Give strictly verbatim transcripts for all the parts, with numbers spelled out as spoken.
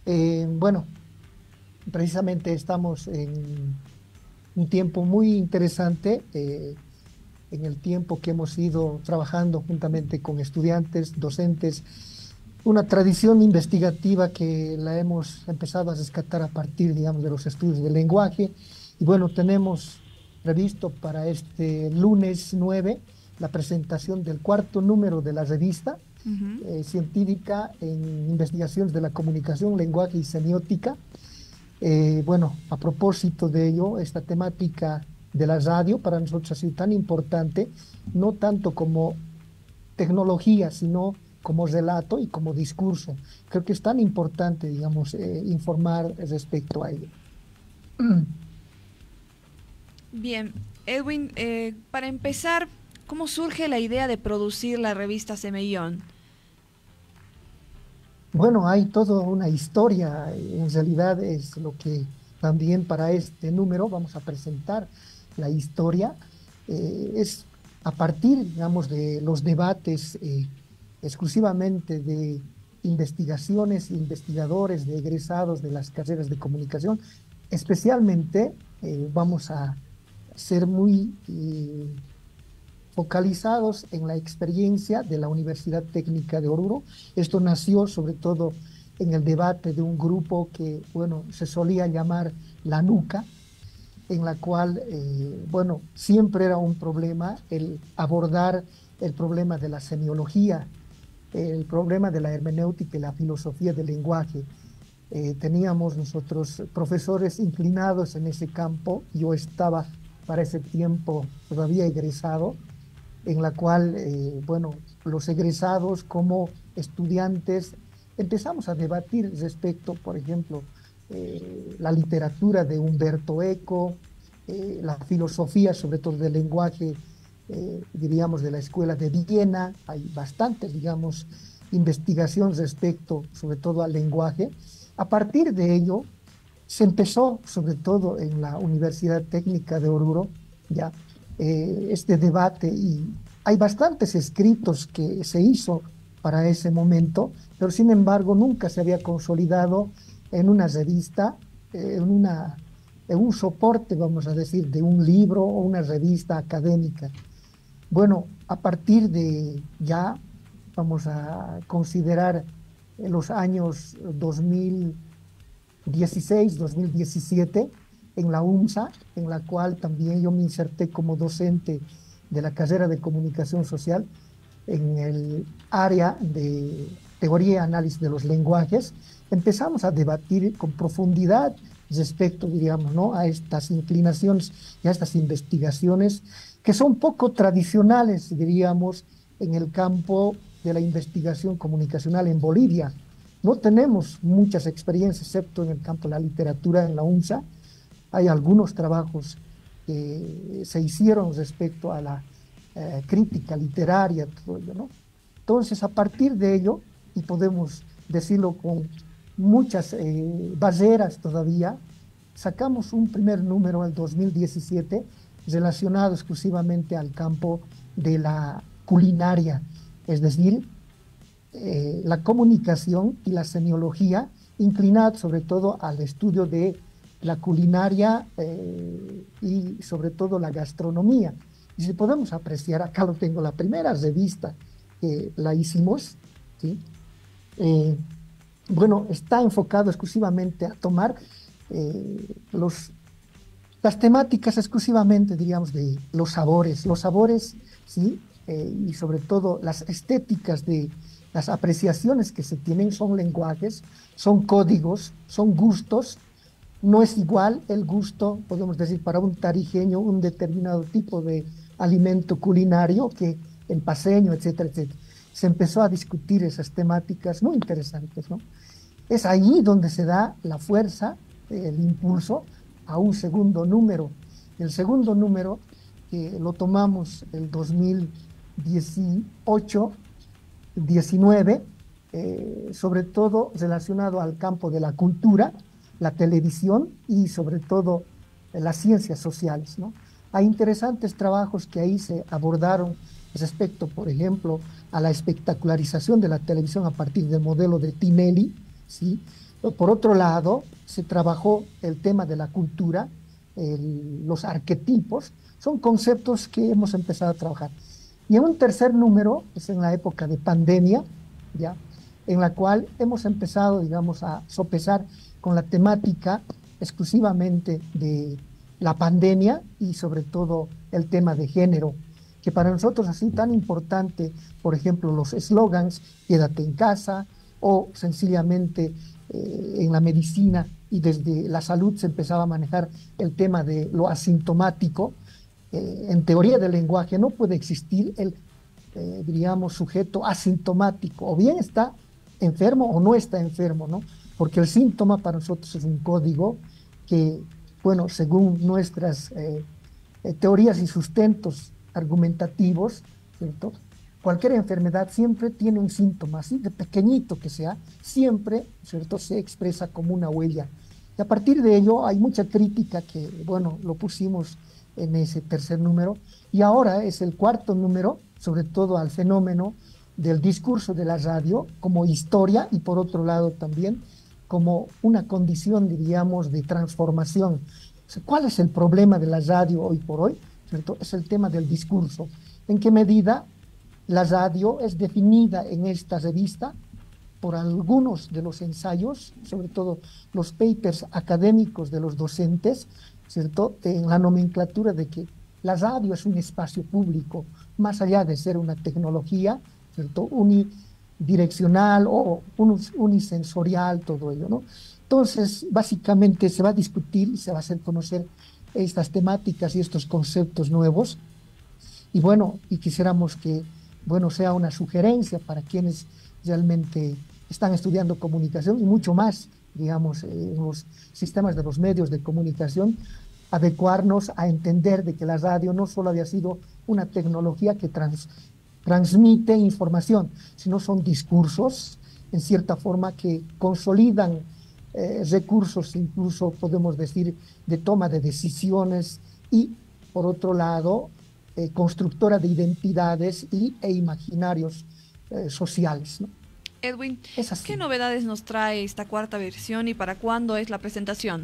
Eh, bueno, precisamente estamos en un tiempo muy interesante, eh, en el tiempo que hemos ido trabajando juntamente con estudiantes, docentes, una tradición investigativa que la hemos empezado a rescatar a partir, digamos, de los estudios del lenguaje. Y bueno, tenemos previsto para este lunes nueve la presentación del cuarto número de la revista Ujú. eh, científica en investigaciones de la comunicación, lenguaje y semiótica. Eh, bueno, a propósito de ello, esta temática de la radio para nosotros ha sido tan importante, no tanto como tecnología, sino como relato y como discurso. Creo que es tan importante, digamos, eh, informar respecto a ello. Bien, Edwin, eh, para empezar, ¿cómo surge la idea de producir la revista Semillón? Bueno, hay toda una historia, en realidad es lo que también para este número vamos a presentar la historia. Eh, es a partir, digamos, de los debates eh, exclusivamente de investigaciones, investigadores, de egresados de las carreras de comunicación. Especialmente eh, vamos a ser muy eh, focalizados en la experiencia de la Universidad Técnica de Oruro. Esto nació sobre todo en el debate de un grupo que, bueno, se solía llamar la NUCA, en la cual, eh, bueno, siempre era un problema el abordar el problema de la semiología, el problema de la hermenéutica y la filosofía del lenguaje. Eh, teníamos nosotros profesores inclinados en ese campo. Yo estaba para ese tiempo todavía egresado, en la cual, eh, bueno, los egresados como estudiantes empezamos a debatir respecto, por ejemplo, eh, la literatura de Humberto Eco, eh, la filosofía, sobre todo del lenguaje, eh, diríamos, de la Escuela de Viena. Hay bastantes, digamos, investigación respecto, sobre todo al lenguaje. A partir de ello, se empezó, sobre todo en la Universidad Técnica de Oruro, ya eh, este debate, y hay bastantes escritos que se hizo para ese momento, pero sin embargo nunca se había consolidado en una revista, eh, en una, en un soporte, vamos a decir, de un libro o una revista académica. Bueno, a partir de ya, vamos a considerar en los años dos mil dieciséis, dos mil diecisiete, en la UMSA, en la cual también yo me inserté como docente de la carrera de comunicación social en el área de teoría y análisis de los lenguajes. Empezamos a debatir con profundidad respecto, diríamos, ¿no?, a estas inclinaciones y a estas investigaciones que son poco tradicionales, diríamos, en el campo de la investigación comunicacional en Bolivia. No tenemos muchas experiencias, excepto en el campo de la literatura en la UMSA. Hay algunos trabajos que se hicieron respecto a la eh, crítica literaria, todo ello, ¿no? Entonces, a partir de ello, y podemos decirlo con muchas eh, barreras todavía, sacamos un primer número en dos mil diecisiete relacionado exclusivamente al campo de la culinaria, es decir, eh, la comunicación y la semiología, inclinada sobre todo al estudio de la culinaria eh, y sobre todo la gastronomía. Y si podemos apreciar, acá lo tengo, la primera revista que la hicimos, ¿sí? Eh, bueno, está enfocado exclusivamente a tomar eh, los, las temáticas exclusivamente, diríamos, de los sabores, los sabores, ¿sí? Eh, y sobre todo las estéticas de las apreciaciones que se tienen son lenguajes, son códigos, son gustos. No es igual el gusto, podemos decir, para un tarijeño, un determinado tipo de alimento culinario que el paceño, etcétera, etcétera. Se empezó a discutir esas temáticas muy interesantes, ¿no? Es ahí donde se da la fuerza, el impulso a un segundo número. El segundo número, que lo tomamos el dos mil dieciocho, diecinueve, eh, sobre todo relacionado al campo de la cultura, la televisión y sobre todo eh, las ciencias sociales, ¿no? Hay interesantes trabajos que ahí se abordaron respecto, por ejemplo, a la espectacularización de la televisión a partir del modelo de Tinelli, ¿sí? Por otro lado, se trabajó el tema de la cultura, el- los arquetipos, son conceptos que hemos empezado a trabajar. Y en un tercer número, es en la época de pandemia, ¿ya? En la cual hemos empezado, digamos, a sopesar con la temática exclusivamente de la pandemia y sobre todo el tema de género, que para nosotros ha sido tan importante, por ejemplo, los eslogans, quédate en casa, o sencillamente eh, en la medicina y desde la salud se empezaba a manejar el tema de lo asintomático. Eh, en teoría del lenguaje no puede existir el, eh, diríamos, sujeto asintomático, o bien está enfermo o no está enfermo, ¿no? Porque el síntoma para nosotros es un código que, bueno, según nuestras eh, eh, teorías y sustentos argumentativos, ¿cierto? Cualquier enfermedad siempre tiene un síntoma, así de pequeñito que sea, siempre, ¿cierto? Se expresa como una huella. Y a partir de ello hay mucha crítica que, bueno, lo pusimos en ese tercer número, y ahora es el cuarto número, sobre todo al fenómeno del discurso de la radio como historia y por otro lado también como una condición, diríamos, de transformación. O sea, ¿cuál es el problema de la radio hoy por hoy? ¿Cierto? Es el tema del discurso. ¿En qué medida la radio es definida en esta revista por algunos de los ensayos, sobre todo los papers académicos de los docentes, ¿cierto? En la nomenclatura de que la radio es un espacio público, más allá de ser una tecnología, ¿cierto? Unidireccional o unisensorial, todo ello, ¿no? Entonces, básicamente se va a discutir y se va a hacer conocer estas temáticas y estos conceptos nuevos. Y bueno, y quisiéramos que, bueno, sea una sugerencia para quienes realmente están estudiando comunicación y mucho más, digamos, en los sistemas de los medios de comunicación, adecuarnos a entender de que la radio no solo había sido una tecnología que trans, transmite información, sino son discursos, en cierta forma, que consolidan eh, recursos, incluso podemos decir, de toma de decisiones y, por otro lado, eh, constructora de identidades y, e imaginarios eh, sociales, ¿no? Edwin, Es ¿qué así. novedades nos trae esta cuarta versión y para cuándo es la presentación?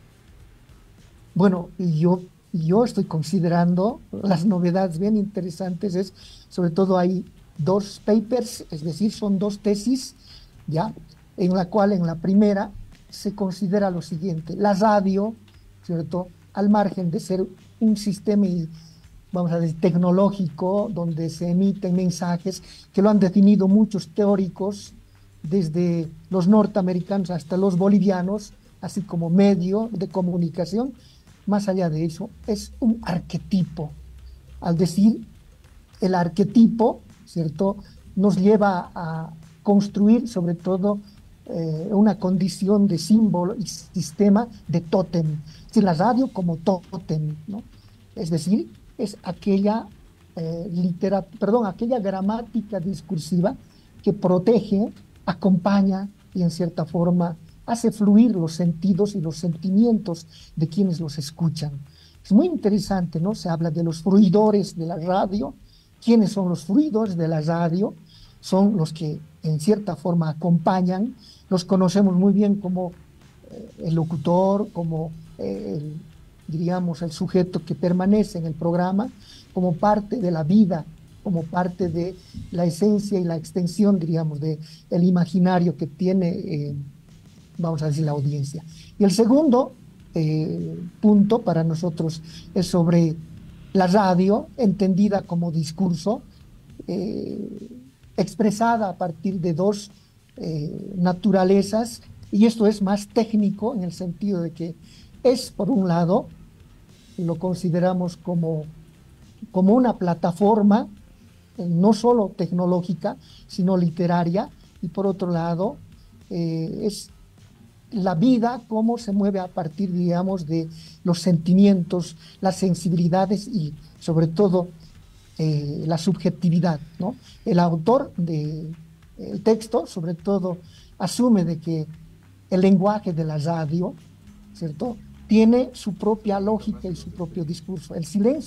Bueno, y yo, yo estoy considerando las novedades bien interesantes, es sobre todo hay dos papers, es decir, son dos tesis, ¿ya? En la cual en la primera se considera lo siguiente: la radio, ¿cierto? Al margen de ser un sistema, y, vamos a decir, tecnológico, donde se emiten mensajes que lo han definido muchos teóricos, desde los norteamericanos hasta los bolivianos, así como medio de comunicación. Más allá de eso, es un arquetipo. Al decir el arquetipo, ¿cierto? Nos lleva a construir sobre todo eh, una condición de símbolo y sistema de tótem. Es decir, la radio como tótem, ¿no? Es decir, es aquella, eh, litera, perdón, aquella gramática discursiva que protege, acompaña y en cierta forma hace fluir los sentidos y los sentimientos de quienes los escuchan. Es muy interesante, ¿no? Se habla de los fruidores de la radio. ¿Quiénes son los fruidores de la radio? Son los que en cierta forma acompañan. Los conocemos muy bien como eh, el locutor, como eh, el, diríamos, el sujeto que permanece en el programa, como parte de la vida, como parte de la esencia y la extensión, diríamos, de el imaginario que tiene, eh, vamos a decir, la audiencia. Y el segundo eh, punto para nosotros es sobre la radio, entendida como discurso, eh, expresada a partir de dos eh, naturalezas, y esto es más técnico en el sentido de que es, por un lado, lo consideramos como, como una plataforma, eh, no solo tecnológica, sino literaria, y por otro lado, eh, es la vida, cómo se mueve a partir, digamos, de los sentimientos, las sensibilidades y, sobre todo, eh, la subjetividad, ¿no? El autor del texto, sobre todo, asume de que el lenguaje de la radio, ¿cierto?, tiene su propia lógica y su propio discurso. El silencio es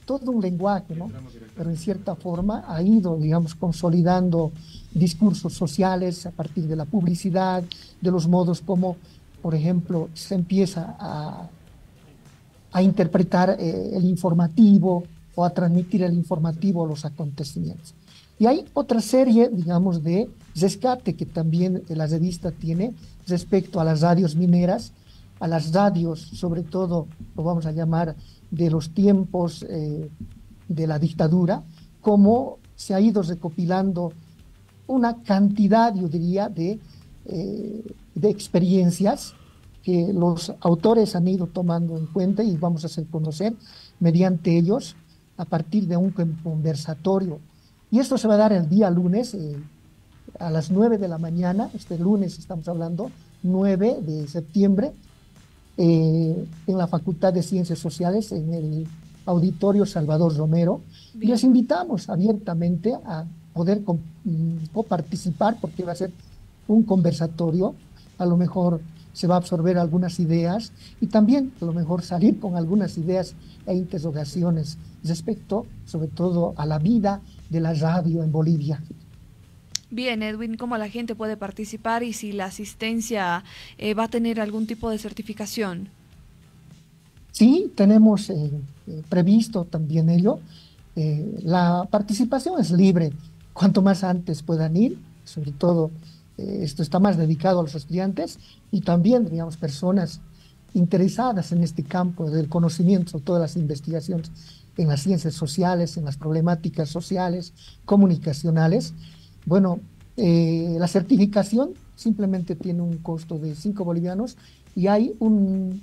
todo un lenguaje, ¿no? Pero en cierta forma ha ido, digamos, consolidando discursos sociales a partir de la publicidad, de los modos como, por ejemplo, se empieza a, a interpretar eh, el informativo o a transmitir el informativo a los acontecimientos. Y hay otra serie, digamos, de rescate que también la revista tiene respecto a las radios mineras, a las radios, sobre todo, lo vamos a llamar, de los tiempos eh, de la dictadura, cómo se ha ido recopilando una cantidad, yo diría, de, eh, de experiencias que los autores han ido tomando en cuenta y vamos a hacer conocer mediante ellos a partir de un conversatorio. Y esto se va a dar el día lunes eh, a las nueve de la mañana, este lunes estamos hablando, nueve de septiembre, eh, en la Facultad de Ciencias Sociales, en el Auditorio Salvador Romero. Bien. Y les invitamos abiertamente a poder coparticipar, porque va a ser un conversatorio, a lo mejor se va a absorber algunas ideas y también a lo mejor salir con algunas ideas e interrogaciones respecto, sobre todo, a la vida de la radio en Bolivia. Bien, Edwin, ¿cómo la gente puede participar y si la asistencia eh, va a tener algún tipo de certificación? Sí, tenemos eh, eh, previsto también ello. Eh, la participación es libre. Cuanto más antes puedan ir, sobre todo eh, esto está más dedicado a los estudiantes y también, digamos, personas interesadas en este campo del conocimiento, sobre todas las investigaciones en las ciencias sociales, en las problemáticas sociales, comunicacionales. Bueno, eh, la certificación simplemente tiene un costo de cinco bolivianos y hay un,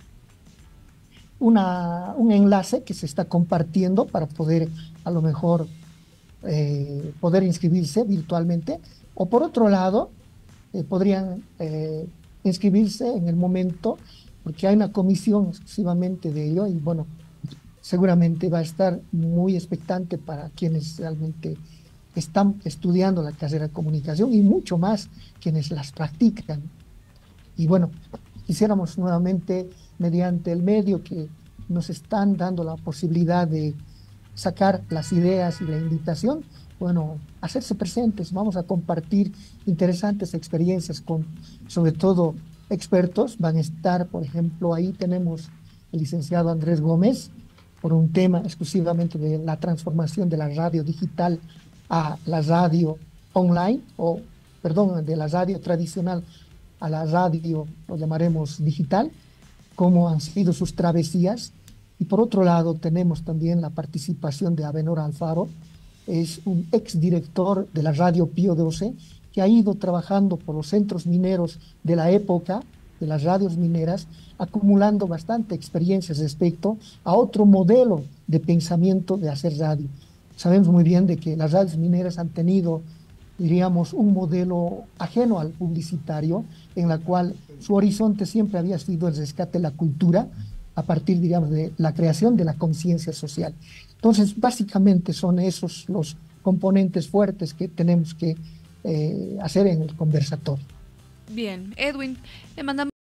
una, un enlace que se está compartiendo para poder a lo mejor eh, poder inscribirse virtualmente, o por otro lado eh, podrían eh, inscribirse en el momento, porque hay una comisión exclusivamente de ello y bueno, seguramente va a estar muy expectante para quienes realmente están estudiando la carrera de comunicación y mucho más quienes las practican. Y bueno, quisiéramos nuevamente, mediante el medio que nos están dando la posibilidad de sacar las ideas y la invitación, bueno, hacerse presentes. Vamos a compartir interesantes experiencias con, sobre todo, expertos. Van a estar, por ejemplo, ahí tenemos el licenciado Andrés Gómez, por un tema exclusivamente de la transformación de la radio digital a la radio online, o, perdón, de la radio tradicional a la radio, lo llamaremos digital, cómo han sido sus travesías. Y por otro lado tenemos también la participación de Abenor Alfaro, es un exdirector de la radio Pío doce, que ha ido trabajando por los centros mineros de la época, de las radios mineras, acumulando bastante experiencia respecto a otro modelo de pensamiento de hacer radio. Sabemos muy bien de que las radios mineras han tenido, diríamos, un modelo ajeno al publicitario, en la cual su horizonte siempre había sido el rescate de la cultura, a partir, digamos, de la creación de la conciencia social. Entonces, básicamente son esos los componentes fuertes que tenemos que eh, hacer en el conversatorio. Bien, Edwin, le mandamos